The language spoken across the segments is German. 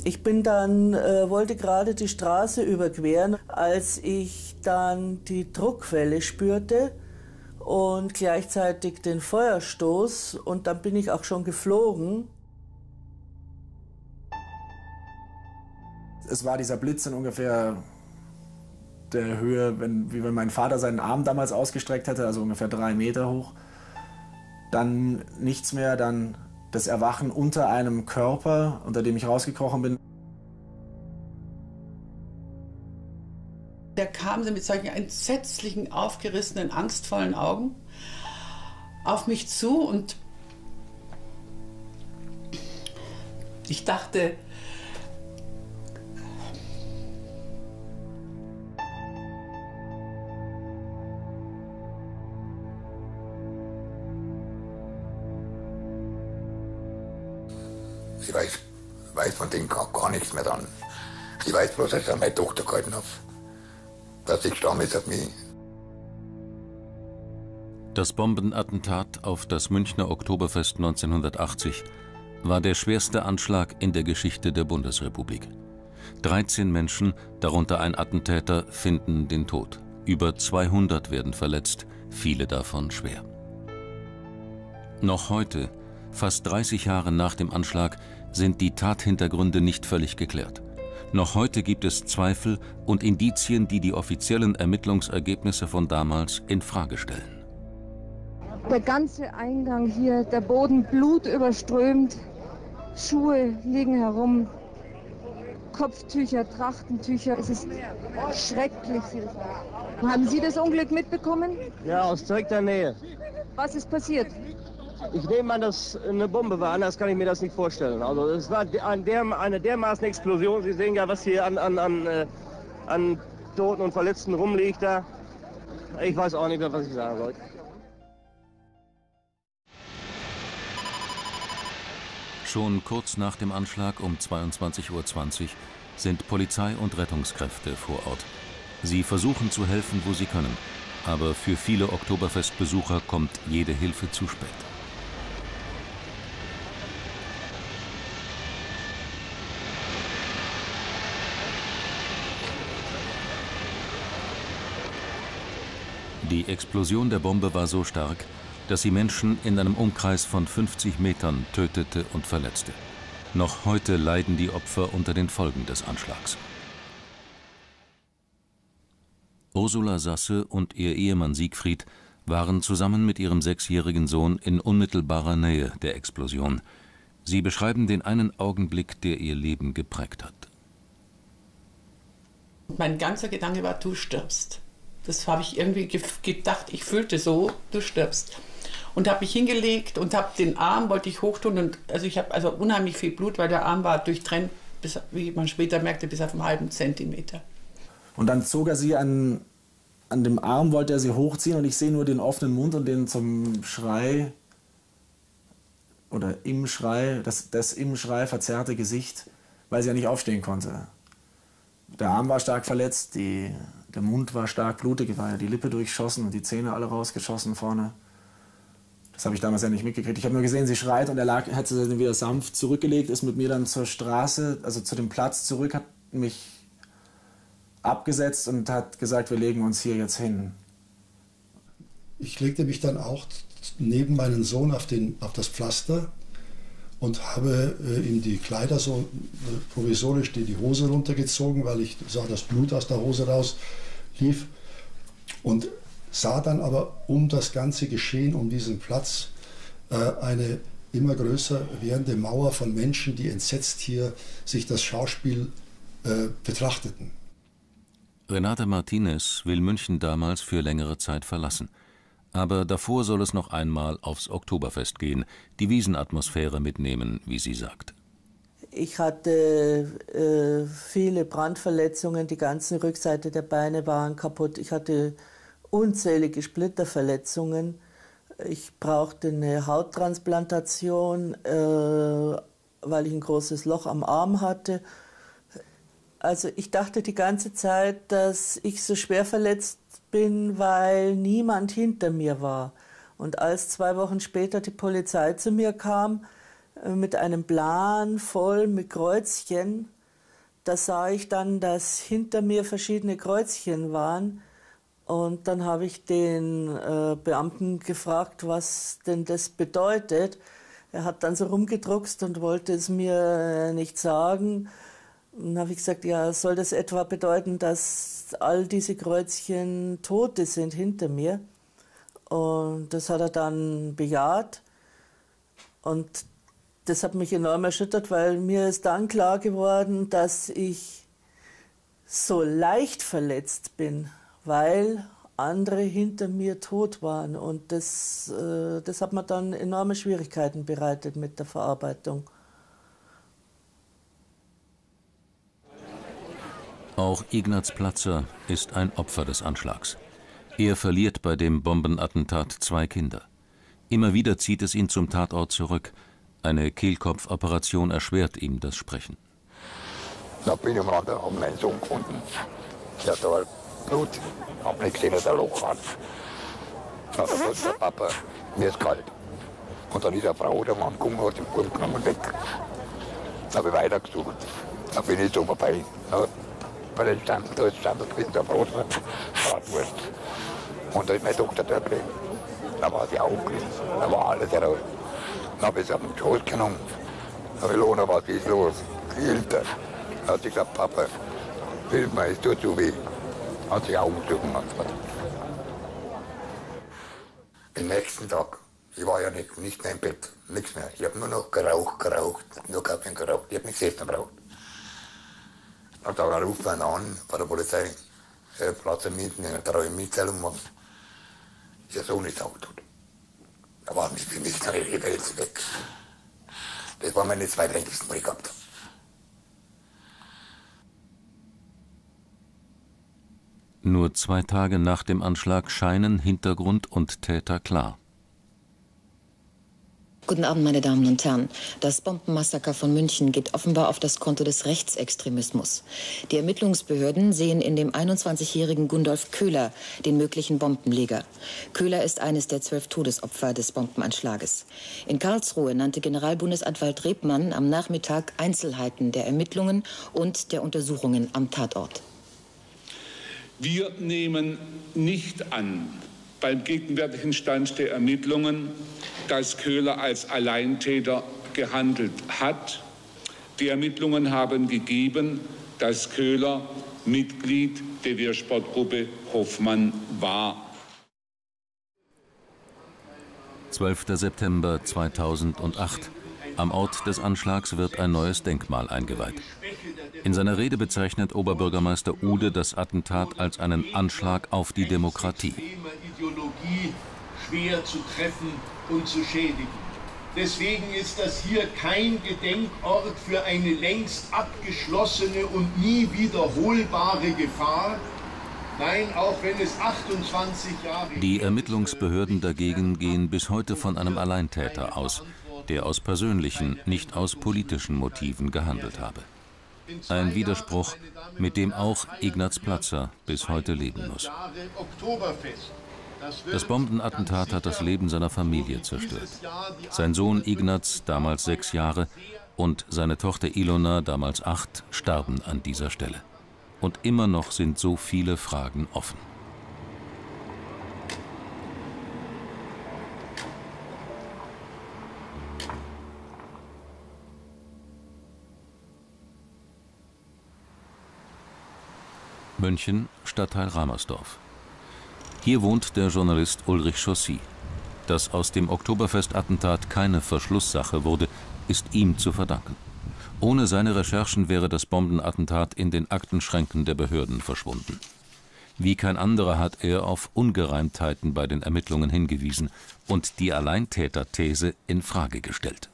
Ich bin dann, wollte gerade die Straße überqueren, als ich dann die Druckwelle spürte und gleichzeitig den Feuerstoß, und dann bin ich auch schon geflogen. Es war dieser Blitz in ungefähr der Höhe, wie wenn mein Vater seinen Arm damals ausgestreckt hätte, also ungefähr 3 Meter hoch. Dann nichts mehr, dann das Erwachen unter einem Körper, unter dem ich rausgekrochen bin. Der kam mit solchen entsetzlichen, aufgerissenen, angstvollen Augen auf mich zu und ich dachte, ich weiß von dem gar nichts mehr dann. Ich weiß bloß, dass ich meine Tochter gehalten habe. Dass sie gestorben ist auf mich. Das Bombenattentat auf das Münchner Oktoberfest 1980 war der schwerste Anschlag in der Geschichte der Bundesrepublik. 13 Menschen, darunter ein Attentäter, finden den Tod. Über 200 werden verletzt, viele davon schwer. Noch heute, fast 30 Jahre nach dem Anschlag, sind die Tathintergründe nicht völlig geklärt. Noch heute gibt es Zweifel und Indizien, die die offiziellen Ermittlungsergebnisse von damals in Frage stellen. Der ganze Eingang hier, der Boden blutüberströmt, Schuhe liegen herum, Kopftücher, Trachtentücher, es ist schrecklich. Haben Sie das Unglück mitbekommen? Ja, aus direkter Nähe. Was ist passiert? Ich nehme an, dass eine Bombe war, anders kann ich mir das nicht vorstellen. Also es war eine dermaßen Explosion. Sie sehen ja, was hier an Toten und Verletzten rumliegt da. Ich weiß auch nicht mehr, was ich sagen soll. Schon kurz nach dem Anschlag um 22:20 Uhr sind Polizei und Rettungskräfte vor Ort. Sie versuchen zu helfen, wo sie können. Aber für viele Oktoberfestbesucher kommt jede Hilfe zu spät. Die Explosion der Bombe war so stark, dass sie Menschen in einem Umkreis von 50 Metern tötete und verletzte. Noch heute leiden die Opfer unter den Folgen des Anschlags. Ursula Sasse und ihr Ehemann Siegfried waren zusammen mit ihrem 6-jährigen Sohn in unmittelbarer Nähe der Explosion. Sie beschreiben den einen Augenblick, der ihr Leben geprägt hat. Mein ganzer Gedanke war, du stirbst. Das habe ich irgendwie gedacht, ich fühlte so, du stirbst. Und habe mich hingelegt und habe den Arm, wollte ich hochtun. Und also ich habe unheimlich viel Blut, weil der Arm war durchtrennt, bis, wie man später merkte, bis auf einen halben Zentimeter. Und dann zog er sie an dem Arm, wollte er sie hochziehen und ich sehe nur den offenen Mund und den zum Schrei oder im Schrei, das im Schrei verzerrte Gesicht, weil sie ja nicht aufstehen konnte. Der Arm war stark verletzt, der Mund war stark blutig, war ja die Lippe durchschossen und die Zähne alle rausgeschossen vorne. Das habe ich damals ja nicht mitgekriegt. Ich habe nur gesehen, sie schreit und hat sie dann wieder sanft zurückgelegt, ist mit mir dann zur Straße, also zu dem Platz zurück, hat mich abgesetzt und hat gesagt, wir legen uns hier jetzt hin. Ich legte mich dann auch neben meinen Sohn auf das Pflaster und habe ihm die Kleider so provisorisch die Hose runtergezogen, weil ich sah, dass Blut aus der Hose raus lief. Und sah dann aber um das ganze Geschehen, um diesen Platz, eine immer größer werdende Mauer von Menschen, die entsetzt hier sich das Schauspiel betrachteten. Renate Martinez will München damals für längere Zeit verlassen. Aber davor soll es noch einmal aufs Oktoberfest gehen, die Wiesenatmosphäre mitnehmen, wie sie sagt. Ich hatte viele Brandverletzungen, die ganze Rückseite der Beine waren kaputt. Ich hatte unzählige Splitterverletzungen. Ich brauchte eine Hauttransplantation, weil ich ein großes Loch am Arm hatte. Also ich dachte die ganze Zeit, dass ich so schwer verletzt bin, weil niemand hinter mir war. Und als 2 Wochen später die Polizei zu mir kam, mit einem Plan voll mit Kreuzchen. Da sah ich dann, dass hinter mir verschiedene Kreuzchen waren. Und dann habe ich den Beamten gefragt, was denn das bedeutet. Er hat dann so rumgedruckst und wollte es mir nicht sagen. Und dann habe ich gesagt, ja, soll das etwa bedeuten, dass all diese Kreuzchen Tote sind hinter mir? Und das hat er dann bejaht. Und das hat mich enorm erschüttert, weil mir ist dann klar geworden, dass ich so leicht verletzt bin, weil andere hinter mir tot waren. Und das hat mir dann enorme Schwierigkeiten bereitet mit der Verarbeitung. Auch Ignaz Platzer ist ein Opfer des Anschlags. Er verliert bei dem Bombenattentat 2 Kinder. Immer wieder zieht es ihn zum Tatort zurück. Eine Kehlkopfoperation erschwert ihm das Sprechen. Da bin ich am Rand, habe meinen Sohn gefunden. Der hat da Blut, habe nicht gesehen, dass er ein Loch hat. Dann hat der Papa, mir ist kalt. Und dann ist eine Frau oder Mann gekommen, hat den Buben genommen und weg. Dann habe ich weitergesucht. Dann bin ich so vorbei. Bei den Standen, da ist Stand und der Brot, Bratwurst. Und da ist meine Tochter dort gelegen. Da war sie aufgelegt, da war alles heraus. Dann habe ich sie auf den Schoß genommen. Dann habe ich Lona, was ist los? Hilft er. Dann hat sie gesagt, Papa, hilf mir, es tut so weh. Hat sich Augen zugemacht. Den nächsten Tag, ich war ja nicht mehr im Bett, nichts mehr. Ich habe nur noch geraucht, nur Kaffee geraucht. Ich habe nichts essen gebraucht. Da ruft man an bei der Polizei, Platz in München, in der Mitteilung machen. Ihr Sohn ist auch tot. Da waren für mich die Welt weg. Das waren meine 2 Ältesten, die ich gehabt habe. Nur 2 Tage nach dem Anschlag scheinen Hintergrund und Täter klar. Guten Abend, meine Damen und Herren. Das Bombenmassaker von München geht offenbar auf das Konto des Rechtsextremismus. Die Ermittlungsbehörden sehen in dem 21-jährigen Gundolf Köhler den möglichen Bombenleger. Köhler ist eines der 12 Todesopfer des Bombenanschlages. In Karlsruhe nannte Generalbundesanwalt Rebmann am Nachmittag Einzelheiten der Ermittlungen und der Untersuchungen am Tatort. Wir nehmen nicht an, beim gegenwärtigen Stand der Ermittlungen, dass Köhler als Alleintäter gehandelt hat. Die Ermittlungen haben gegeben, dass Köhler Mitglied der Wehrsportgruppe Hoffmann war. 12. September 2008. Am Ort des Anschlags wird ein neues Denkmal eingeweiht. In seiner Rede bezeichnet Oberbürgermeister Ude das Attentat als einen Anschlag auf die Demokratie. Ideologie schwer zu treffen und zu schädigen. Deswegen ist das hier kein Gedenkort für eine längst abgeschlossene und nie wiederholbare Gefahr. Nein, auch wenn es 28 Jahre... Die Ermittlungsbehörden dagegen gehen bis heute von einem Alleintäter aus, der aus persönlichen, nicht aus politischen Motiven gehandelt habe. Ein Widerspruch, mit dem auch Ignaz Platzer bis heute leben muss. Das Bombenattentat hat das Leben seiner Familie zerstört. Sein Sohn Ignaz, damals 6 Jahre, und seine Tochter Ilona, damals 8, starben an dieser Stelle. Und immer noch sind so viele Fragen offen. München, Stadtteil Ramersdorf. Hier wohnt der Journalist Ulrich Chaussy. Dass aus dem Oktoberfest-Attentat keine Verschlusssache wurde, ist ihm zu verdanken. Ohne seine Recherchen wäre das Bombenattentat in den Aktenschränken der Behörden verschwunden. Wie kein anderer hat er auf Ungereimtheiten bei den Ermittlungen hingewiesen und die Alleintäter-These in Frage gestellt.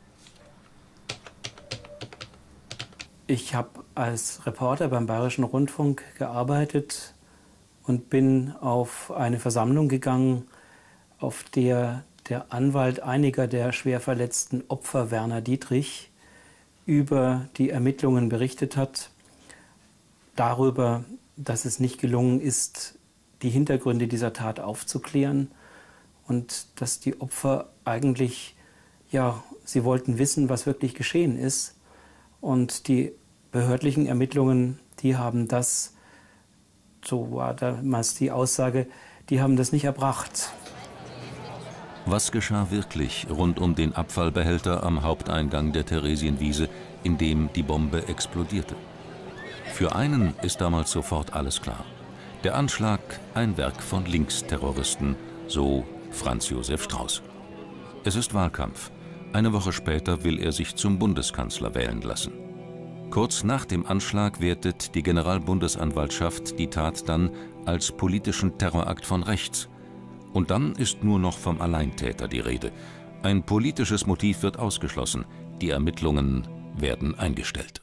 Ich habe als Reporter beim Bayerischen Rundfunk gearbeitet und bin auf eine Versammlung gegangen, auf der der Anwalt einiger der schwer verletzten Opfer, Werner Dietrich, über die Ermittlungen berichtet hat, darüber, dass es nicht gelungen ist, die Hintergründe dieser Tat aufzuklären und dass die Opfer eigentlich ja, sie wollten wissen, was wirklich geschehen ist. Und die behördlichen Ermittlungen, die haben das, so war damals die Aussage, die haben das nicht erbracht. Was geschah wirklich rund um den Abfallbehälter am Haupteingang der Theresienwiese, in dem die Bombe explodierte? Für einen ist damals sofort alles klar. Der Anschlag ein Werk von Linksterroristen, so Franz Josef Strauß. Es ist Wahlkampf. Eine Woche später will er sich zum Bundeskanzler wählen lassen. Kurz nach dem Anschlag wertet die Generalbundesanwaltschaft die Tat dann als politischen Terrorakt von rechts. Und dann ist nur noch vom Alleintäter die Rede. Ein politisches Motiv wird ausgeschlossen. Die Ermittlungen werden eingestellt.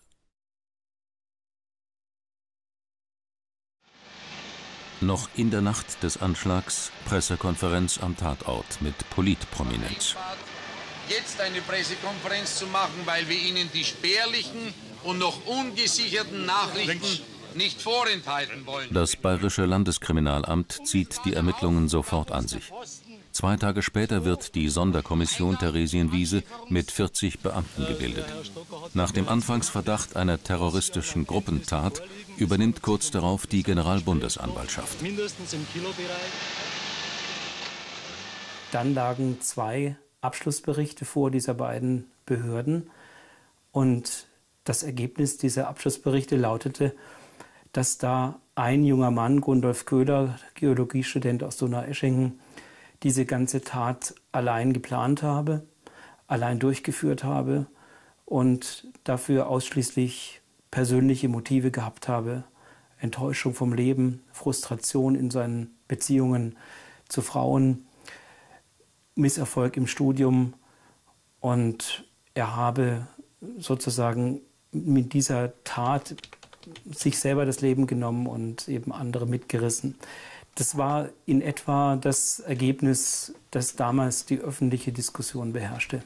Noch in der Nacht des Anschlags Pressekonferenz am Tatort mit Politprominenz. Jetzt eine Pressekonferenz zu machen, weil wir Ihnen die spärlichen und noch ungesicherten Nachrichten nicht vorenthalten wollen. Das Bayerische Landeskriminalamt zieht die Ermittlungen sofort an sich. 2 Tage später wird die Sonderkommission Theresienwiese mit 40 Beamten gebildet. Nach dem Anfangsverdacht einer terroristischen Gruppentat übernimmt kurz darauf die Generalbundesanwaltschaft. Mindestens im Kilobereich. Dann lagen 2 Abschlussberichte vor dieser beiden Behörden und das Ergebnis dieser Abschlussberichte lautete, dass da ein junger Mann, Gundolf Köhler, Geologiestudent aus Donaueschingen, diese ganze Tat allein geplant habe, allein durchgeführt habe und dafür ausschließlich persönliche Motive gehabt habe. Enttäuschung vom Leben, Frustration in seinen Beziehungen zu Frauen, Misserfolg im Studium und er habe sozusagen mit dieser Tat sich selber das Leben genommen und eben andere mitgerissen. Das war in etwa das Ergebnis, das damals die öffentliche Diskussion beherrschte.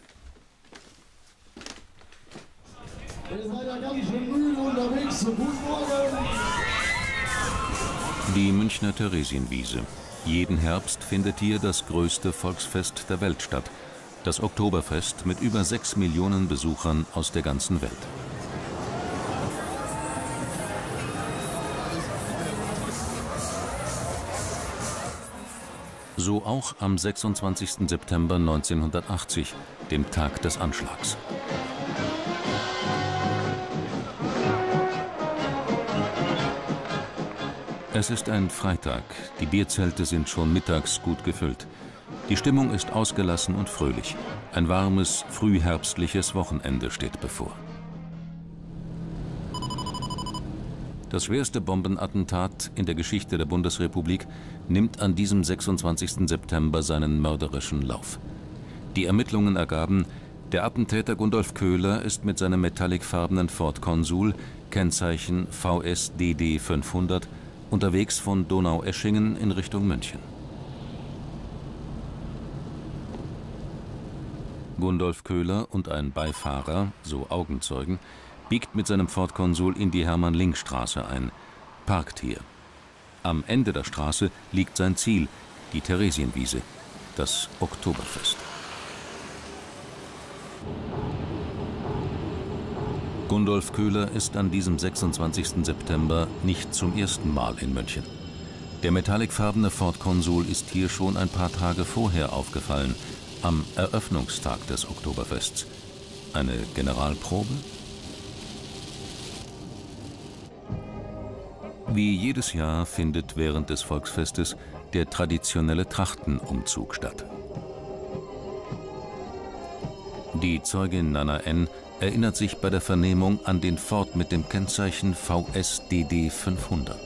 Ihr seid ja ganz schön müde unterwegs. Guten Morgen. Die Münchner Theresienwiese. Jeden Herbst findet hier das größte Volksfest der Welt statt. Das Oktoberfest mit über 6 Millionen Besuchern aus der ganzen Welt. So auch am 26. September 1980, dem Tag des Anschlags. Es ist ein Freitag, die Bierzelte sind schon mittags gut gefüllt. Die Stimmung ist ausgelassen und fröhlich. Ein warmes, frühherbstliches Wochenende steht bevor. Das schwerste Bombenattentat in der Geschichte der Bundesrepublik nimmt an diesem 26. September seinen mörderischen Lauf. Die Ermittlungen ergaben, der Attentäter Gundolf Köhler ist mit seinem metallicfarbenen Ford Consul, Kennzeichen VSDD 500, unterwegs von Donaueschingen in Richtung München. Gundolf Köhler und ein Beifahrer, so Augenzeugen, biegt mit seinem Ford Consul in die Hermann-Link-Straße ein, parkt hier. Am Ende der Straße liegt sein Ziel, die Theresienwiese, das Oktoberfest. Gundolf Köhler ist an diesem 26. September nicht zum ersten Mal in München. Der metallicfarbene Ford Consul ist hier schon ein paar Tage vorher aufgefallen, am Eröffnungstag des Oktoberfests. Eine Generalprobe? Wie jedes Jahr findet während des Volksfestes der traditionelle Trachtenumzug statt. Die Zeugin Nana N. erinnert sich bei der Vernehmung an den Ford mit dem Kennzeichen VSDD 500.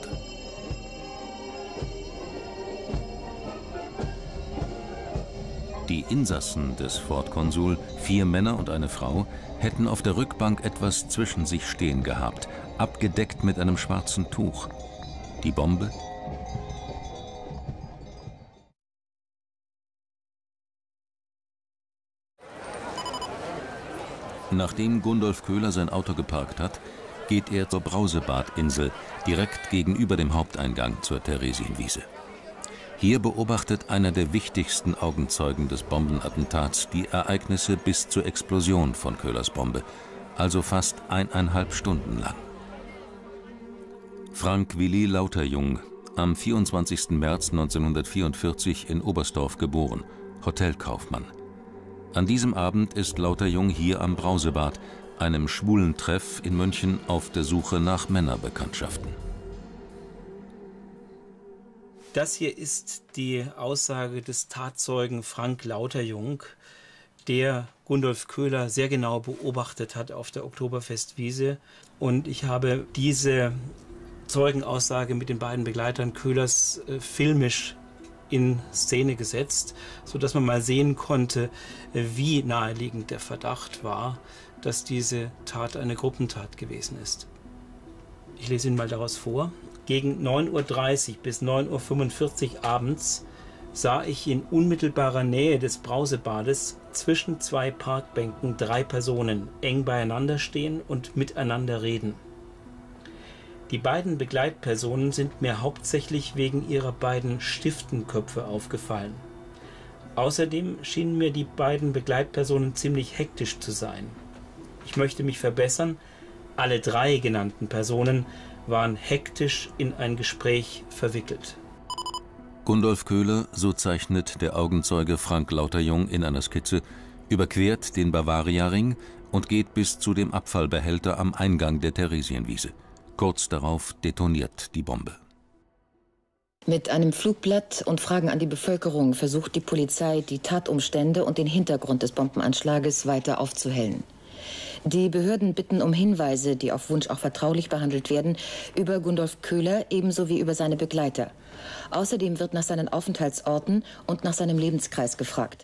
Die Insassen des Ford Consul, 4 Männer und eine Frau, hätten auf der Rückbank etwas zwischen sich stehen gehabt, abgedeckt mit einem schwarzen Tuch. Die Bombe? Nachdem Gundolf Köhler sein Auto geparkt hat, geht er zur Brausebadinsel, direkt gegenüber dem Haupteingang zur Theresienwiese. Hier beobachtet einer der wichtigsten Augenzeugen des Bombenattentats die Ereignisse bis zur Explosion von Köhlers Bombe, also fast 1,5 Stunden lang. Frank Willi Lauterjung, am 24. März 1944 in Oberstdorf geboren, Hotelkaufmann. An diesem Abend ist Lauterjung hier am Brausebad, einem schwulen Treff in München, auf der Suche nach Männerbekanntschaften. Das hier ist die Aussage des Tatzeugen Frank Lauterjung, der Gundolf Köhler sehr genau beobachtet hat auf der Oktoberfestwiese. Und ich habe diese Zeugenaussage mit den beiden Begleitern Köhlers filmisch in Szene gesetzt, sodass man mal sehen konnte, wie naheliegend der Verdacht war, dass diese Tat eine Gruppentat gewesen ist. Ich lese Ihnen mal daraus vor. Gegen 9:30 Uhr bis 9:45 Uhr abends sah ich in unmittelbarer Nähe des Brausebades zwischen 2 Parkbänken 3 Personen eng beieinander stehen und miteinander reden. Die beiden Begleitpersonen sind mir hauptsächlich wegen ihrer beiden Stiftenköpfe aufgefallen. Außerdem schienen mir die beiden Begleitpersonen ziemlich hektisch zu sein. Ich möchte mich verbessern, alle 3 genannten Personen waren hektisch in ein Gespräch verwickelt. Gundolf Köhler, so zeichnet der Augenzeuge Frank Lauterjung in einer Skizze, überquert den Bavaria-Ring und geht bis zu dem Abfallbehälter am Eingang der Theresienwiese. Kurz darauf detoniert die Bombe. Mit einem Flugblatt und Fragen an die Bevölkerung versucht die Polizei, die Tatumstände und den Hintergrund des Bombenanschlages weiter aufzuhellen. Die Behörden bitten um Hinweise, die auf Wunsch auch vertraulich behandelt werden, über Gundolf Köhler ebenso wie über seine Begleiter. Außerdem wird nach seinen Aufenthaltsorten und nach seinem Lebenskreis gefragt.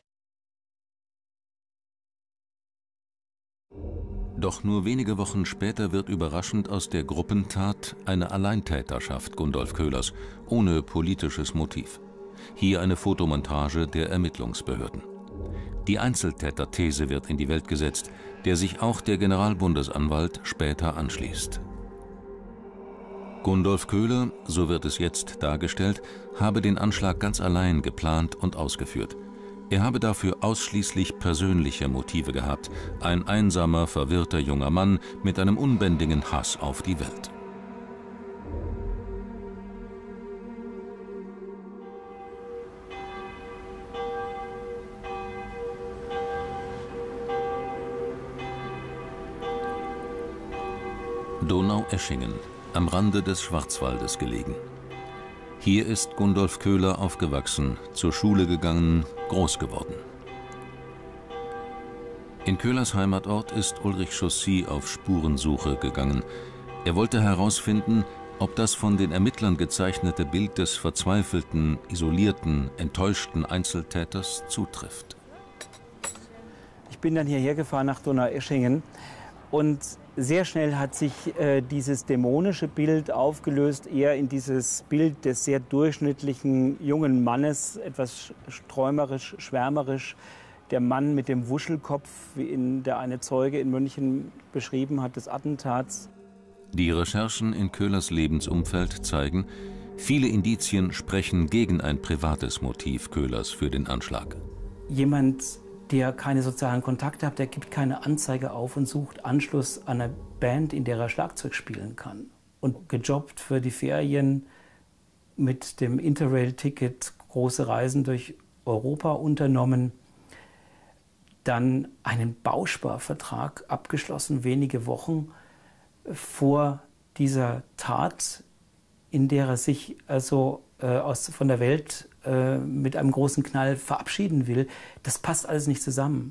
Doch nur wenige Wochen später wird überraschend aus der Gruppentat eine Alleintäterschaft Gundolf Köhlers, ohne politisches Motiv. Hier eine Fotomontage der Ermittlungsbehörden. Die Einzeltäter-These wird in die Welt gesetzt, der sich auch der Generalbundesanwalt später anschließt. Gundolf Köhler, so wird es jetzt dargestellt, habe den Anschlag ganz allein geplant und ausgeführt. Er habe dafür ausschließlich persönliche Motive gehabt, ein einsamer, verwirrter junger Mann mit einem unbändigen Hass auf die Welt. Donaueschingen, am Rande des Schwarzwaldes gelegen. Hier ist Gundolf Köhler aufgewachsen, zur Schule gegangen, groß geworden. In Köhlers Heimatort ist Ulrich Chaussy auf Spurensuche gegangen. Er wollte herausfinden, ob das von den Ermittlern gezeichnete Bild des verzweifelten, isolierten, enttäuschten Einzeltäters zutrifft. Ich bin dann hierher gefahren nach Donaueschingen und sehr schnell hat sich dieses dämonische Bild aufgelöst, eher in dieses Bild des sehr durchschnittlichen jungen Mannes, etwas träumerisch, schwärmerisch. Der Mann mit dem Wuschelkopf, wie ihn der eine Zeuge in München beschrieben hat, des Attentats. Die Recherchen in Köhlers Lebensumfeld zeigen, viele Indizien sprechen gegen ein privates Motiv Köhlers für den Anschlag. Jemand, der keine sozialen Kontakte hat, der gibt keine Anzeige auf und sucht Anschluss an eine Band, in der er Schlagzeug spielen kann. Und gejobbt für die Ferien, mit dem Interrail-Ticket große Reisen durch Europa unternommen, dann einen Bausparvertrag abgeschlossen, wenige Wochen vor dieser Tat, in der er sich also von der Welt mit einem großen Knall verabschieden will. Das passt alles nicht zusammen.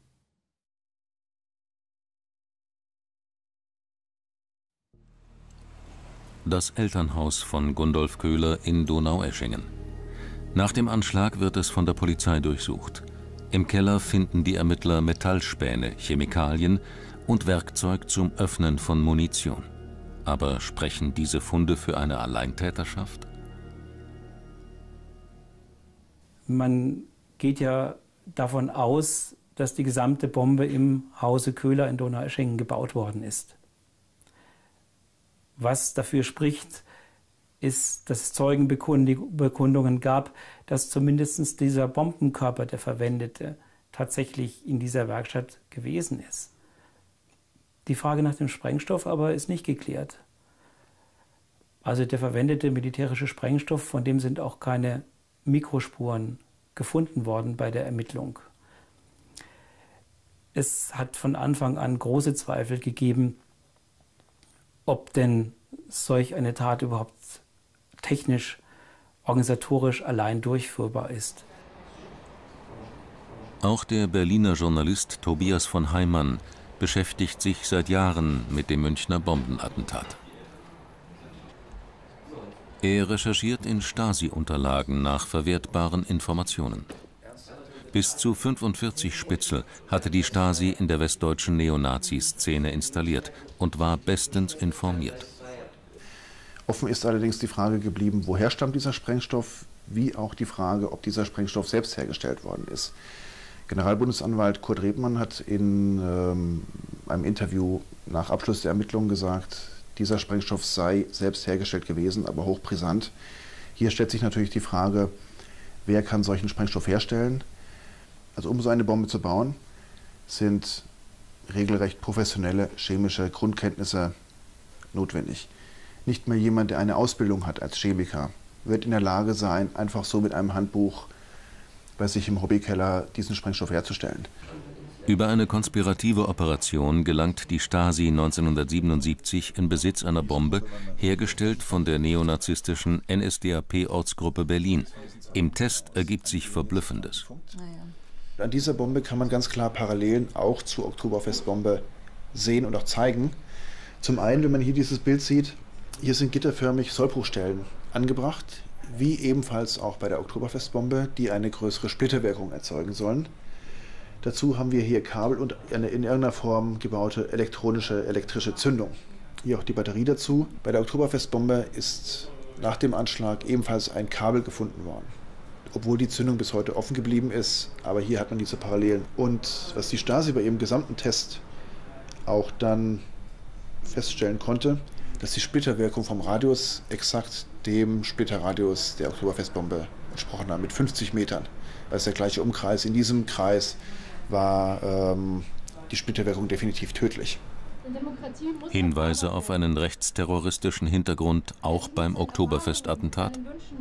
Das Elternhaus von Gundolf Köhler in Donaueschingen. Nach dem Anschlag wird es von der Polizei durchsucht. Im Keller finden die Ermittler Metallspäne, Chemikalien und Werkzeug zum Öffnen von Munition. Aber sprechen diese Funde für eine Alleintäterschaft? Man geht ja davon aus, dass die gesamte Bombe im Hause Köhler in Donaueschingen gebaut worden ist. Was dafür spricht, ist, dass es Zeugenbekundungen gab, dass zumindest dieser Bombenkörper, der verwendete, tatsächlich in dieser Werkstatt gewesen ist. Die Frage nach dem Sprengstoff aber ist nicht geklärt. Also der verwendete militärische Sprengstoff, von dem sind auch keine Mikrospuren gefunden worden bei der Ermittlung. Es hat von Anfang an große Zweifel gegeben, ob denn solch eine Tat überhaupt technisch, organisatorisch allein durchführbar ist. Auch der Berliner Journalist Tobias von Heimann beschäftigt sich seit Jahren mit dem Münchner Bombenattentat. Er recherchiert in Stasi-Unterlagen nach verwertbaren Informationen. Bis zu 45 Spitzel hatte die Stasi in der westdeutschen Neonazi-Szene installiert und war bestens informiert. Offen ist allerdings die Frage geblieben, woher stammt dieser Sprengstoff, wie auch die Frage, ob dieser Sprengstoff selbst hergestellt worden ist. Generalbundesanwalt Kurt Rebmann hat in einem Interview nach Abschluss der Ermittlungen gesagt, dieser Sprengstoff sei selbst hergestellt gewesen, aber hochbrisant. Hier stellt sich natürlich die Frage, wer kann solchen Sprengstoff herstellen? Also um so eine Bombe zu bauen, sind regelrecht professionelle chemische Grundkenntnisse notwendig. Nicht mehr jemand, der eine Ausbildung hat als Chemiker, wird in der Lage sein, einfach so mit einem Handbuch bei sich im Hobbykeller diesen Sprengstoff herzustellen. Über eine konspirative Operation gelangt die Stasi 1977 in Besitz einer Bombe, hergestellt von der neonazistischen NSDAP-Ortsgruppe Berlin. Im Test ergibt sich Verblüffendes. An dieser Bombe kann man ganz klar Parallelen auch zur Oktoberfestbombe sehen und auch zeigen. Zum einen, wenn man hier dieses Bild sieht, hier sind gitterförmig Sollbruchstellen angebracht, wie ebenfalls auch bei der Oktoberfestbombe, die eine größere Splitterwirkung erzeugen sollen. Dazu haben wir hier Kabel und eine in irgendeiner Form gebaute elektrische Zündung. Hier auch die Batterie dazu. Bei der Oktoberfestbombe ist nach dem Anschlag ebenfalls ein Kabel gefunden worden. Obwohl die Zündung bis heute offen geblieben ist, aber hier hat man diese Parallelen. Und was die Stasi bei ihrem gesamten Test auch dann feststellen konnte, dass die Splitterwirkung vom Radius exakt dem Splitterradius der Oktoberfestbombe entsprochen hat, mit 50 Metern. Das ist der gleiche Umkreis. In diesem Kreis war die Splitterwirkung definitiv tödlich. Hinweise auf einen rechtsterroristischen Hintergrund auch beim Oktoberfestattentat?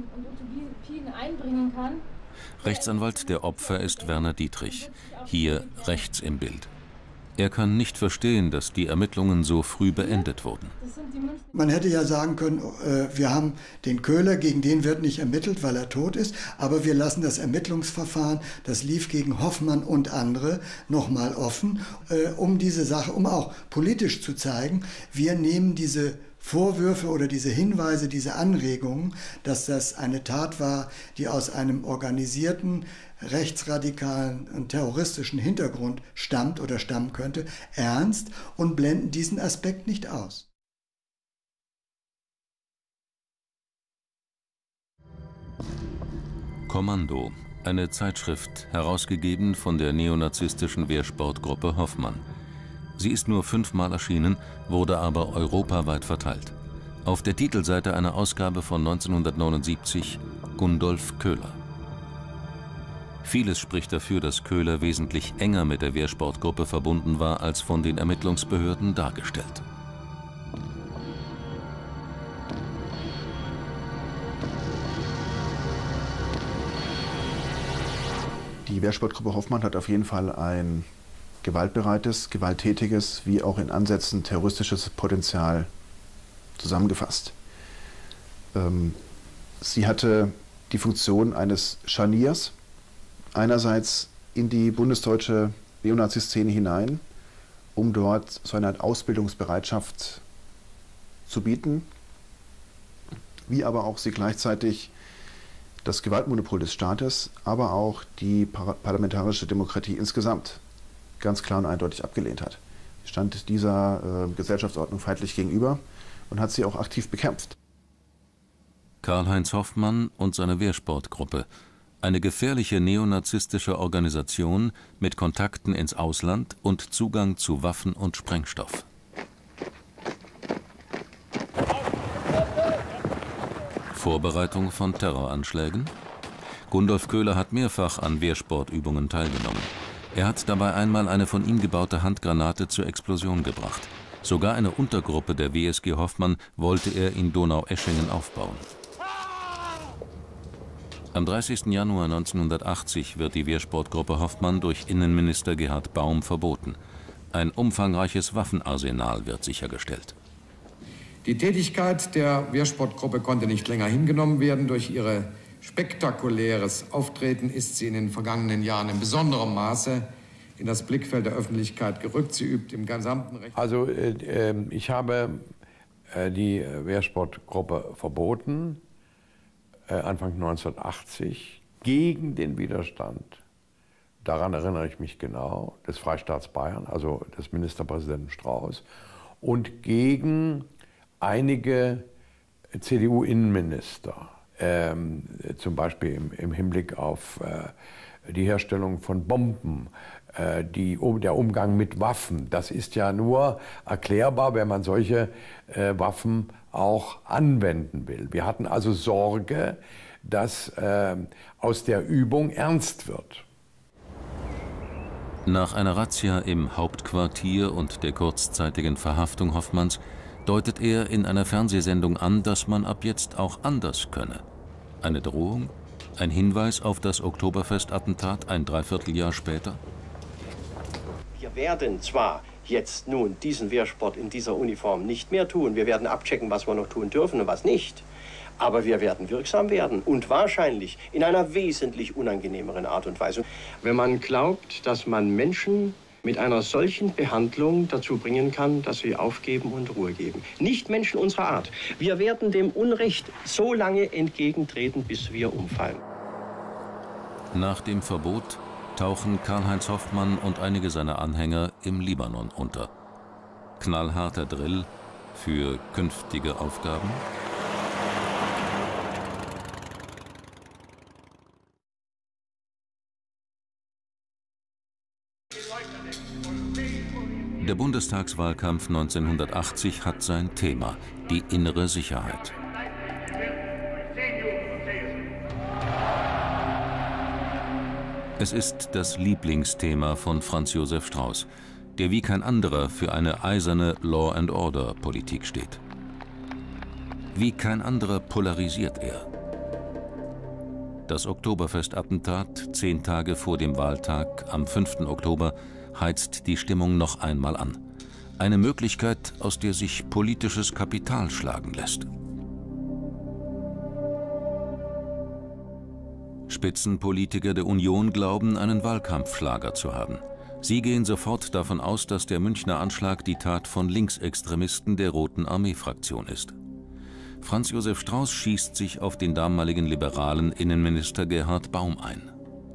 Rechtsanwalt der Opfer ist Werner Dietrich, hier rechts im Bild. Er kann nicht verstehen, dass die Ermittlungen so früh beendet wurden. Man hätte ja sagen können, wir haben den Köhler, gegen den wird nicht ermittelt, weil er tot ist, aber wir lassen das Ermittlungsverfahren, das lief gegen Hoffmann und andere, nochmal offen, um diese Sache, um auch politisch zu zeigen, wir nehmen diese Vorwürfe oder diese Hinweise, diese Anregungen, dass das eine Tat war, die aus einem organisierten, rechtsradikalen und terroristischen Hintergrund stammt oder stammen könnte, ernst und blenden diesen Aspekt nicht aus. Kommando, eine Zeitschrift, herausgegeben von der neonazistischen Wehrsportgruppe Hoffmann. Sie ist nur 5-mal erschienen, wurde aber europaweit verteilt. Auf der Titelseite einer Ausgabe von 1979 Gundolf Köhler. Vieles spricht dafür, dass Köhler wesentlich enger mit der Wehrsportgruppe verbunden war, als von den Ermittlungsbehörden dargestellt. Die Wehrsportgruppe Hoffmann hat auf jeden Fall ein gewaltbereites, gewalttätiges, wie auch in Ansätzen terroristisches Potenzial zusammengefasst. Sie hatte die Funktion eines Scharniers, einerseits in die bundesdeutsche Neonazi-Szene hinein, um dort so eine Art Ausbildungsbereitschaft zu bieten, wie aber auch sie gleichzeitig das Gewaltmonopol des Staates, aber auch die parlamentarische Demokratie insgesamt ganz klar und eindeutig abgelehnt hat. Sie stand dieser Gesellschaftsordnung feindlich gegenüber und hat sie auch aktiv bekämpft. Karl-Heinz Hoffmann und seine Wehrsportgruppe, eine gefährliche neonazistische Organisation mit Kontakten ins Ausland und Zugang zu Waffen und Sprengstoff. Vorbereitung von Terroranschlägen? Gundolf Köhler hat mehrfach an Wehrsportübungen teilgenommen. Er hat dabei einmal eine von ihm gebaute Handgranate zur Explosion gebracht. Sogar eine Untergruppe der WSG Hoffmann wollte er in Donaueschingen aufbauen. Am 30. Januar 1980 wird die Wehrsportgruppe Hoffmann durch Innenminister Gerhard Baum verboten. Ein umfangreiches Waffenarsenal wird sichergestellt. Die Tätigkeit der Wehrsportgruppe konnte nicht länger hingenommen werden. Durch ihr spektakuläres Auftreten ist sie in den vergangenen Jahren in besonderem Maße in das Blickfeld der Öffentlichkeit gerückt. Sie übt im gesamten Recht. Also ich habe die Wehrsportgruppe verboten, Anfang 1980, gegen den Widerstand, daran erinnere ich mich genau, des Freistaats Bayern, also des Ministerpräsidenten Strauß, und gegen einige CDU-Innenminister, zum Beispiel im Hinblick auf die Herstellung von Bomben, der Umgang mit Waffen. Das ist ja nur erklärbar, wenn man solche Waffen auch anwenden will. Wir hatten also Sorge, dass aus der Übung ernst wird. Nach einer Razzia im Hauptquartier und der kurzzeitigen Verhaftung Hoffmanns deutet er in einer Fernsehsendung an, dass man ab jetzt auch anders könne. Eine Drohung? Ein Hinweis auf das Oktoberfest-Attentat ein Dreivierteljahr später? Wir werden zwar jetzt nun diesen Wehrsport in dieser Uniform nicht mehr tun. Wir werden abchecken, was wir noch tun dürfen und was nicht. Aber wir werden wirksam werden und wahrscheinlich in einer wesentlich unangenehmeren Art und Weise. Wenn man glaubt, dass man Menschen mit einer solchen Behandlung dazu bringen kann, dass sie aufgeben und Ruhe geben. Nicht Menschen unserer Art. Wir werden dem Unrecht so lange entgegentreten, bis wir umfallen. Nach dem Verbot tauchen Karl-Heinz Hoffmann und einige seiner Anhänger im Libanon unter. Knallharter Drill für künftige Aufgaben? Der Bundestagswahlkampf 1980 hat sein Thema, die innere Sicherheit. Es ist das Lieblingsthema von Franz Josef Strauß, der wie kein anderer für eine eiserne Law-and-Order-Politik steht. Wie kein anderer polarisiert er. Das Oktoberfest-Attentat 10 Tage vor dem Wahltag am 5. Oktober heizt die Stimmung noch einmal an. Eine Möglichkeit, aus der sich politisches Kapital schlagen lässt. Spitzenpolitiker der Union glauben, einen Wahlkampfschlager zu haben. Sie gehen sofort davon aus, dass der Münchner Anschlag die Tat von Linksextremisten der Roten Armee-Fraktion ist. Franz Josef Strauß schießt sich auf den damaligen liberalen Innenminister Gerhard Baum ein.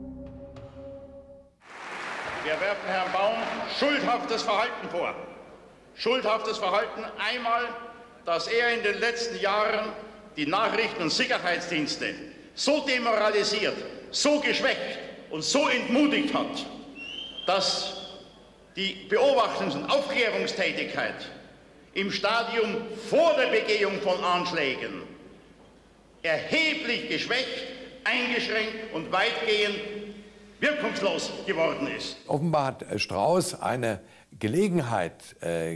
Wir werfen Herrn Baum schuldhaftes Verhalten vor. Schuldhaftes Verhalten einmal, dass er in den letzten Jahren die Nachrichten- und Sicherheitsdienste so demoralisiert, so geschwächt und so entmutigt hat, dass die Beobachtungs- und Aufklärungstätigkeit im Stadium vor der Begehung von Anschlägen erheblich geschwächt, eingeschränkt und weitgehend wirkungslos geworden ist. Offenbar hat Strauß eine Gelegenheit,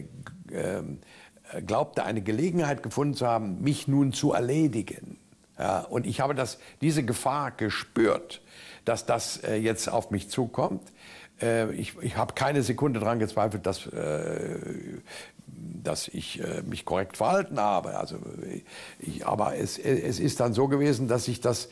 glaubte eine Gelegenheit gefunden zu haben, mich nun zu erledigen. Ja, und ich habe diese Gefahr gespürt, dass das jetzt auf mich zukommt. Ich habe keine Sekunde daran gezweifelt, dass ich mich korrekt verhalten habe. Also aber es ist dann so gewesen, dass sich das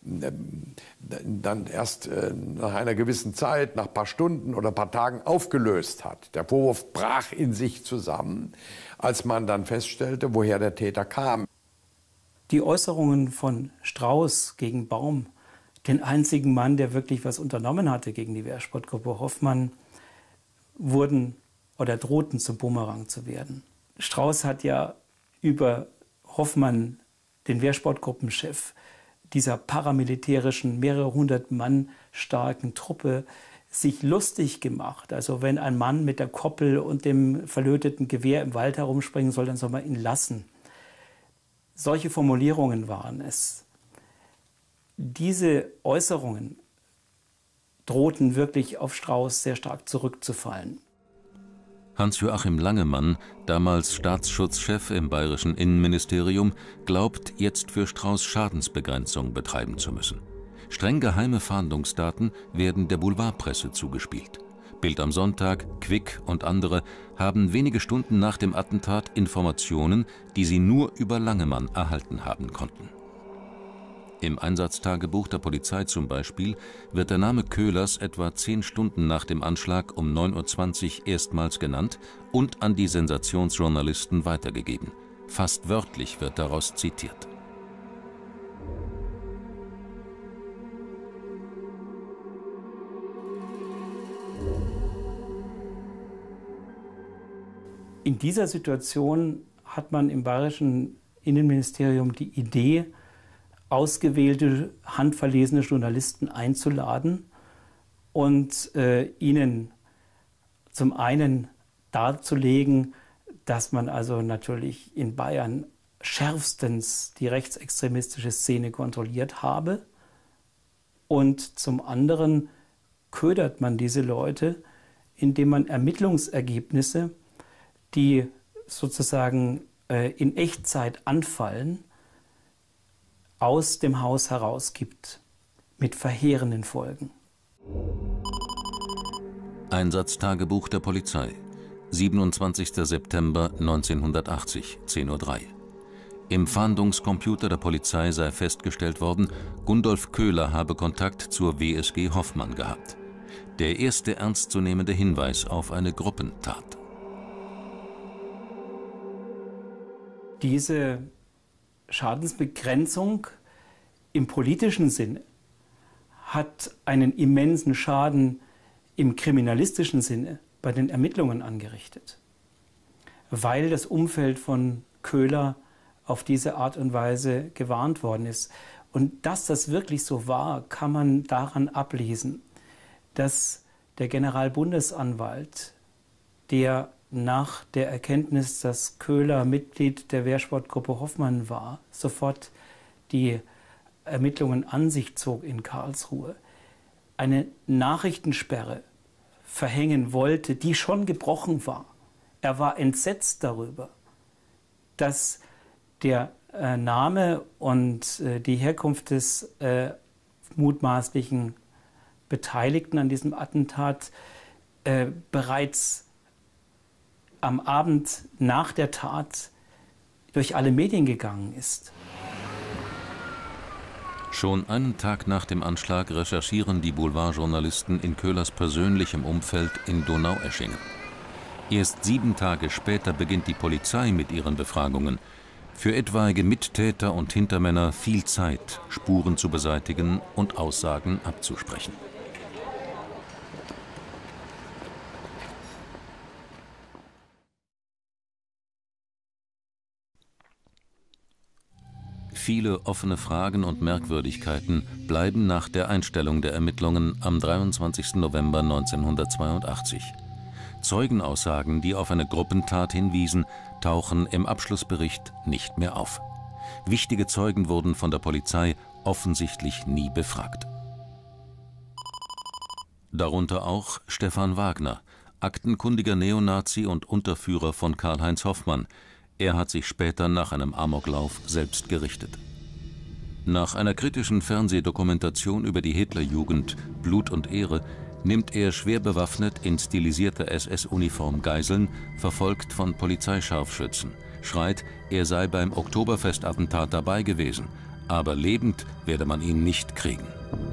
dann erst nach einer gewissen Zeit, nach ein paar Stunden oder ein paar Tagen aufgelöst hat. Der Vorwurf brach in sich zusammen, als man dann feststellte, woher der Täter kam. Die Äußerungen von Strauß gegen Baum, den einzigen Mann, der wirklich was unternommen hatte gegen die Wehrsportgruppe Hoffmann, wurden oder drohten zum Bumerang zu werden. Strauß hat ja über Hoffmann, den Wehrsportgruppenchef, dieser paramilitärischen, mehrere hundert Mann starken Truppe, sich lustig gemacht. Also wenn ein Mann mit der Koppel und dem verlöteten Gewehr im Wald herumspringen soll, dann soll man ihn lassen. Solche Formulierungen waren es. Diese Äußerungen drohten wirklich auf Strauß sehr stark zurückzufallen. Hans-Joachim Langemann, damals Staatsschutzchef im bayerischen Innenministerium, glaubt, jetzt für Strauß Schadensbegrenzung betreiben zu müssen. Streng geheime Fahndungsdaten werden der Boulevardpresse zugespielt. Bild am Sonntag, Quick und andere haben wenige Stunden nach dem Attentat Informationen, die sie nur über Langemann erhalten haben konnten. Im Einsatztagebuch der Polizei zum Beispiel wird der Name Köhlers etwa 10 Stunden nach dem Anschlag um 9:20 Uhr erstmals genannt und an die Sensationsjournalisten weitergegeben. Fast wörtlich wird daraus zitiert. In dieser Situation hat man im bayerischen Innenministerium die Idee, ausgewählte, handverlesene Journalisten einzuladen und ihnen zum einen darzulegen, dass man also natürlich in Bayern schärfstens die rechtsextremistische Szene kontrolliert habe, und zum anderen ködert man diese Leute, indem man Ermittlungsergebnisse, die sozusagen in Echtzeit anfallen, aus dem Haus herausgibt, mit verheerenden Folgen. Einsatztagebuch der Polizei, 27. September 1980, 10:03 Uhr. Im Fahndungscomputer der Polizei sei festgestellt worden, Gundolf Köhler habe Kontakt zur WSG Hoffmann gehabt. Der erste ernstzunehmende Hinweis auf eine Gruppentat. Diese Schadensbegrenzung im politischen Sinne hat einen immensen Schaden im kriminalistischen Sinne bei den Ermittlungen angerichtet, weil das Umfeld von Köhler auf diese Art und Weise gewarnt worden ist. Und dass das wirklich so war, kann man daran ablesen, dass der Generalbundesanwalt, der nach der Erkenntnis, dass Köhler Mitglied der Wehrsportgruppe Hoffmann war, sofort die Ermittlungen an sich zog in Karlsruhe, eine Nachrichtensperre verhängen wollte, die schon gebrochen war. Er war entsetzt darüber, dass der Name und die Herkunft des mutmaßlichen Beteiligten an diesem Attentat bereits am Abend nach der Tat durch alle Medien gegangen ist. Schon einen Tag nach dem Anschlag recherchieren die Boulevardjournalisten in Köhlers persönlichem Umfeld in Donaueschingen. Erst 7 Tage später beginnt die Polizei mit ihren Befragungen. Für etwaige Mittäter und Hintermänner viel Zeit, Spuren zu beseitigen und Aussagen abzusprechen. Viele offene Fragen und Merkwürdigkeiten bleiben nach der Einstellung der Ermittlungen am 23. November 1982. Zeugenaussagen, die auf eine Gruppentat hinwiesen, tauchen im Abschlussbericht nicht mehr auf. Wichtige Zeugen wurden von der Polizei offensichtlich nie befragt. Darunter auch Stefan Wagner, aktenkundiger Neonazi und Unterführer von Karl-Heinz Hoffmann. Er hat sich später nach einem Amoklauf selbst gerichtet. Nach einer kritischen Fernsehdokumentation über die Hitlerjugend Blut und Ehre nimmt er schwer bewaffnet in stilisierter SS-Uniform Geiseln, verfolgt von Polizeischarfschützen, schreit, er sei beim Oktoberfestattentat dabei gewesen, aber lebend werde man ihn nicht kriegen.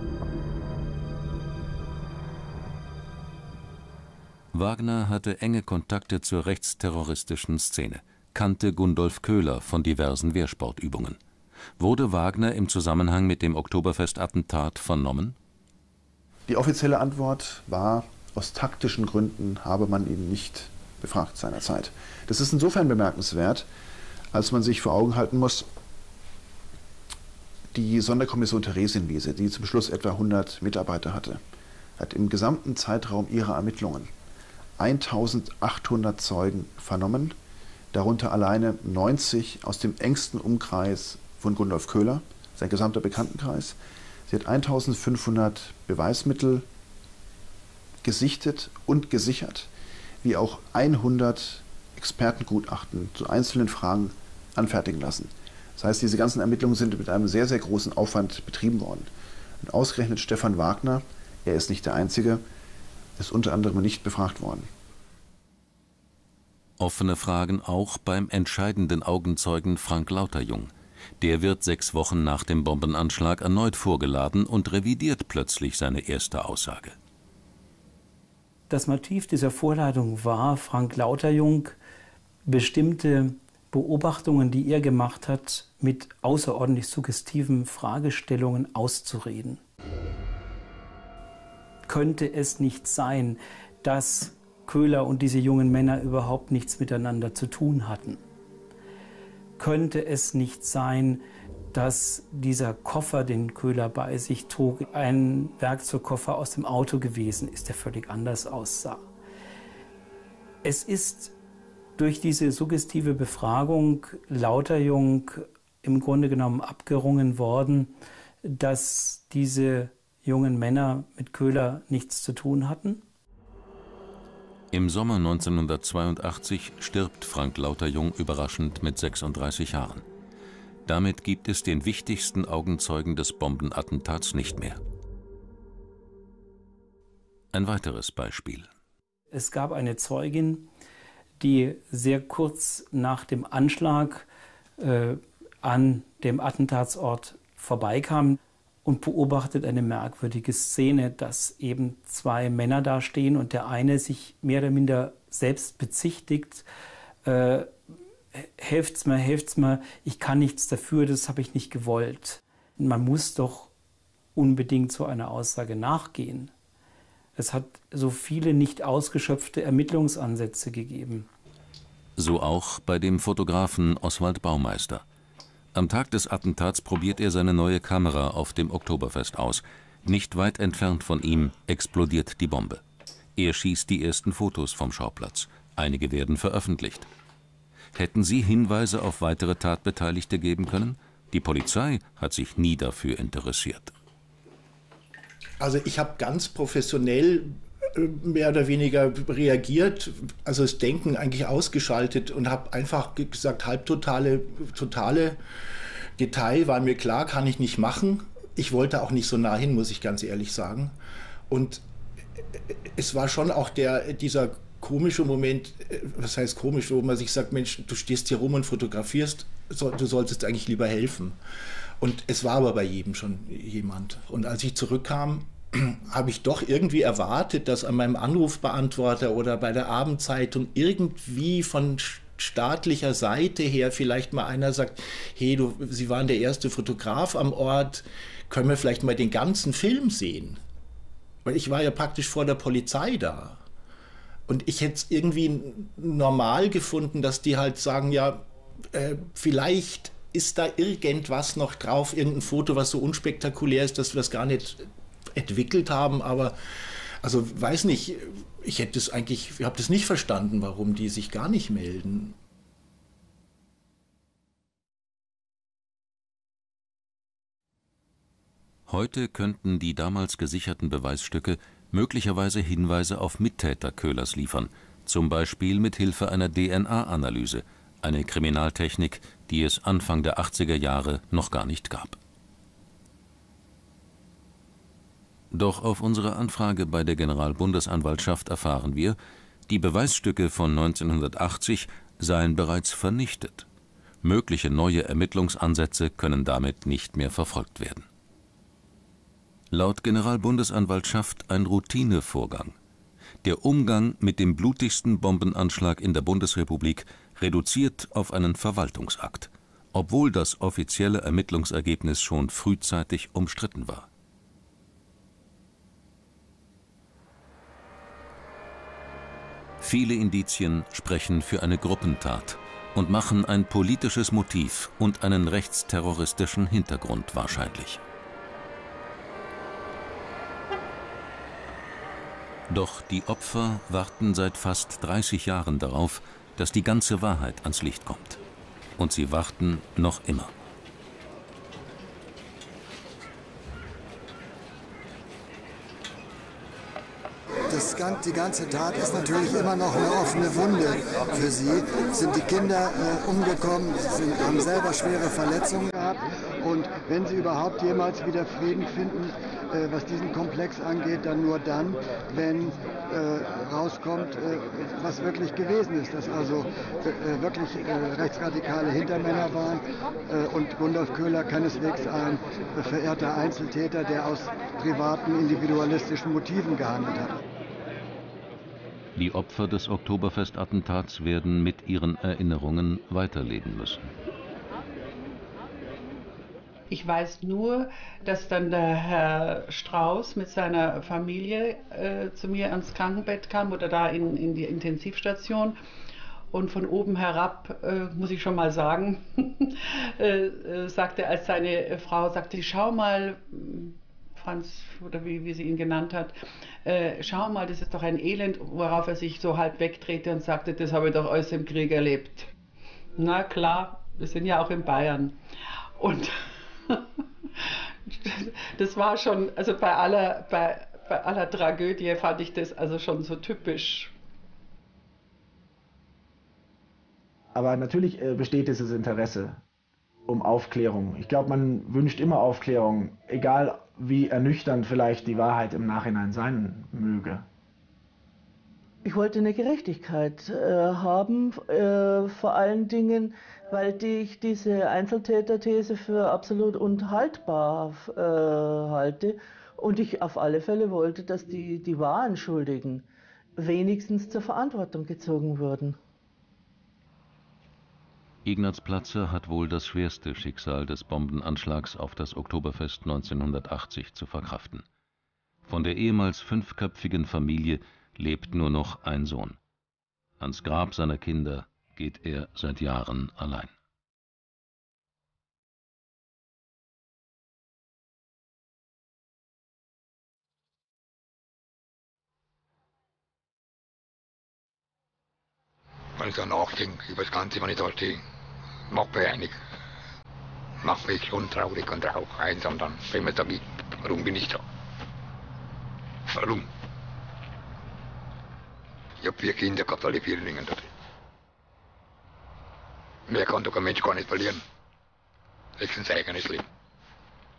Wagner hatte enge Kontakte zur rechtsterroristischen Szene, kannte Gundolf Köhler von diversen Wehrsportübungen. Wurde Wagner im Zusammenhang mit dem Oktoberfestattentat vernommen? Die offizielle Antwort war, aus taktischen Gründen habe man ihn nicht befragt seinerzeit. Das ist insofern bemerkenswert, als man sich vor Augen halten muss, die Sonderkommission Theresienwiese, die zum Schluss etwa 100 Mitarbeiter hatte, hat im gesamten Zeitraum ihrer Ermittlungen 1800 Zeugen vernommen, darunter alleine 90 aus dem engsten Umkreis von Gundolf Köhler, sein gesamter Bekanntenkreis. Sie hat 1500 Beweismittel gesichtet und gesichert, wie auch 100 Expertengutachten zu einzelnen Fragen anfertigen lassen. Das heißt, diese ganzen Ermittlungen sind mit einem sehr, sehr großen Aufwand betrieben worden. Und ausgerechnet Stefan Wagner, er ist nicht der Einzige, ist unter anderem nicht befragt worden. Offene Fragen auch beim entscheidenden Augenzeugen Frank Lauterjung. Der wird 6 Wochen nach dem Bombenanschlag erneut vorgeladen und revidiert plötzlich seine erste Aussage. Das Motiv dieser Vorladung war, Frank Lauterjung bestimmte Beobachtungen, die er gemacht hat, mit außerordentlich suggestiven Fragestellungen auszureden. Könnte es nicht sein, dass Köhler und diese jungen Männer überhaupt nichts miteinander zu tun hatten? Könnte es nicht sein, dass dieser Koffer, den Köhler bei sich trug, ein Werkzeugkoffer aus dem Auto gewesen ist, der völlig anders aussah? Es ist durch diese suggestive Befragung Lauterjung im Grunde genommen abgerungen worden, dass diese jungen Männer mit Köhler nichts zu tun hatten. Im Sommer 1982 stirbt Frank Lauterjung überraschend mit 36 Jahren. Damit gibt es den wichtigsten Augenzeugen des Bombenattentats nicht mehr. Ein weiteres Beispiel. Es gab eine Zeugin, die sehr kurz nach dem Anschlag an dem Attentatsort vorbeikam und beobachtet eine merkwürdige Szene, dass eben 2 Männer da stehen und der eine sich mehr oder minder selbst bezichtigt, helft's mir, ich kann nichts dafür, das habe ich nicht gewollt. Man muss doch unbedingt so einer Aussage nachgehen. Es hat so viele nicht ausgeschöpfte Ermittlungsansätze gegeben. So auch bei dem Fotografen Oswald Baumeister. Am Tag des Attentats probiert er seine neue Kamera auf dem Oktoberfest aus. Nicht weit entfernt von ihm explodiert die Bombe. Er schießt die ersten Fotos vom Schauplatz. Einige werden veröffentlicht. Hätten Sie Hinweise auf weitere Tatbeteiligte geben können? Die Polizei hat sich nie dafür interessiert. Also ich habe ganz professionell mehr oder weniger reagiert, also das Denken eigentlich ausgeschaltet und habe einfach gesagt, totale Detail war mir klar, kann ich nicht machen. Ich wollte auch nicht so nah hin, muss ich ganz ehrlich sagen. Und es war schon auch dieser komische Moment, was heißt komisch, wo man sich sagt, Mensch, du stehst hier rum und fotografierst, du solltest eigentlich lieber helfen. Und es war aber bei jedem schon jemand. Und als ich zurückkam, habe ich doch irgendwie erwartet, dass an meinem Anrufbeantworter oder bei der Abendzeitung irgendwie von staatlicher Seite her vielleicht mal einer sagt, hey, Sie waren der erste Fotograf am Ort, können wir vielleicht mal den ganzen Film sehen? Weil ich war ja praktisch vor der Polizei da. Und ich hätte es irgendwie normal gefunden, dass die halt sagen, ja, vielleicht ist da irgendwas noch drauf, irgendein Foto, was so unspektakulär ist, dass wir es gar nicht entwickelt haben, aber also weiß nicht, ich habe das nicht verstanden, warum die sich gar nicht melden. Heute könnten die damals gesicherten Beweisstücke möglicherweise Hinweise auf Mittäter Köhlers liefern, zum Beispiel mit Hilfe einer DNA-Analyse, eine Kriminaltechnik, die es Anfang der 80er Jahre noch gar nicht gab. Doch auf unsere Anfrage bei der Generalbundesanwaltschaft erfahren wir, die Beweisstücke von 1980 seien bereits vernichtet. Mögliche neue Ermittlungsansätze können damit nicht mehr verfolgt werden. Laut Generalbundesanwaltschaft ein Routinevorgang. Der Umgang mit dem blutigsten Bombenanschlag in der Bundesrepublik reduziert auf einen Verwaltungsakt, obwohl das offizielle Ermittlungsergebnis schon frühzeitig umstritten war. Viele Indizien sprechen für eine Gruppentat und machen ein politisches Motiv und einen rechtsterroristischen Hintergrund wahrscheinlich. Doch die Opfer warten seit fast 30 Jahren darauf, dass die ganze Wahrheit ans Licht kommt. Und sie warten noch immer. Die ganze Tat ist natürlich immer noch eine offene Wunde für sie. Sind die Kinder umgekommen, haben selber schwere Verletzungen gehabt. Und wenn sie überhaupt jemals wieder Frieden finden, was diesen Komplex angeht, dann nur dann, wenn rauskommt, was wirklich gewesen ist. Dass also wirklich rechtsradikale Hintermänner waren. Und Gundolf Köhler keineswegs ein verehrter Einzeltäter, der aus privaten, individualistischen Motiven gehandelt hat. Die Opfer des Oktoberfestattentats werden mit ihren Erinnerungen weiterleben müssen. Ich weiß nur, dass dann der Herr Strauß mit seiner Familie zu mir ans Krankenbett kam oder da in die Intensivstation. Und von oben herab, muss ich schon mal sagen, sagte, als seine Frau sagte, schau mal, Franz, oder wie sie ihn genannt hat, schau mal, das ist doch ein Elend, worauf er sich so halb wegdrehte und sagte, das habe ich doch alles im Krieg erlebt. Na klar, wir sind ja auch in Bayern. Und das war schon, also bei aller Tragödie fand ich das also schon so typisch. Aber natürlich besteht dieses Interesse um Aufklärung. Ich glaube, man wünscht immer Aufklärung, egal wie ernüchternd vielleicht die Wahrheit im Nachhinein sein möge. Ich wollte eine Gerechtigkeit haben, vor allen Dingen, weil ich diese Einzeltäterthese für absolut unhaltbar halte und ich auf alle Fälle wollte, dass die wahren Schuldigen wenigstens zur Verantwortung gezogen würden. Ignaz Platzer hat wohl das schwerste Schicksal des Bombenanschlags auf das Oktoberfest 1980 zu verkraften. Von der ehemals 5-köpfigen Familie lebt nur noch ein Sohn. Ans Grab seiner Kinder geht er seit Jahren allein. Wenn ich so nachdenke über das Ganze, wenn ich da stehe, macht mich einig. Macht mich schon traurig und auch einsam dann, wenn man sagt, warum bin ich da? Warum? Ich habe 4 Kinder gehabt, alle 4 liegen dort. Mehr kann doch ein Mensch gar nicht verlieren. Höchstens sein eigenes Leben.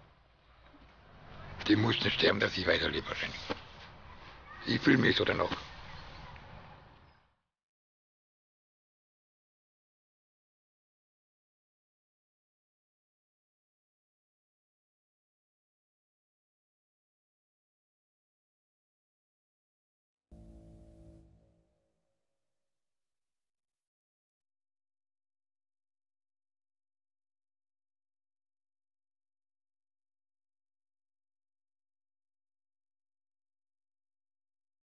Die mussten sterben, dass ich weiterlebe wahrscheinlich. Ich fühle mich so danach.